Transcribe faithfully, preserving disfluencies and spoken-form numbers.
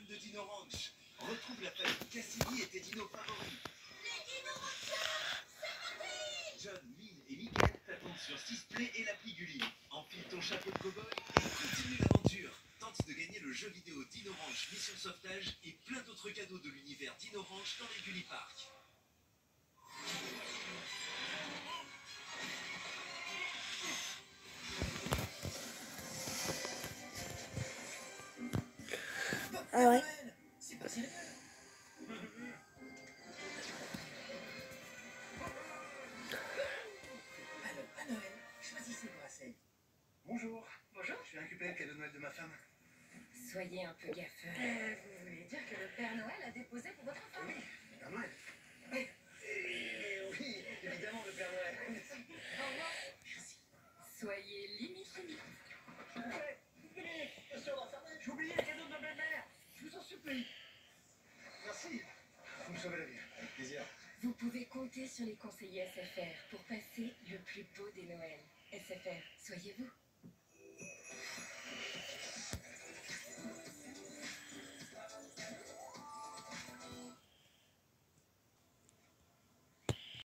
fans de Dino Ranch. Retrouve la famille Cassidy et tes dinos favoris. Les Dino Ranchers, c'est parti! John, Lynn et Michael t'attendent sur Sisplay et l'appli Gulli. Enfile ton chapeau de cow-boy et continue l'aventure. Tente de gagner le jeu vidéo Dino Ranch Mission Sauvetage et plein d'autres cadeaux de l'univers Dino Ranch dans les Gulli Park. Ah ouais. C'est pas sérieux. Alors, à Noël, choisissez le bracelet. Bonjour. Bonjour. Je viens récupérer le cadeau de Noël de ma femme. Soyez un peu gaffeur. Euh, vous voulez dire que le Père Noël a déposé pour votre femme? Oui, le Père Noël. Oui, Et oui, évidemment, le Père Noël. Au revoir. Merci. Soyez limite limite. J'ai oublié les cadeaux de ma belle-mère. Je vous en supplie. Merci. Vous me sauvez la vie. Avec plaisir. Vous pouvez compter sur les conseillers S F R pour passer le plus beau des Noëls. S F R, soyez vous.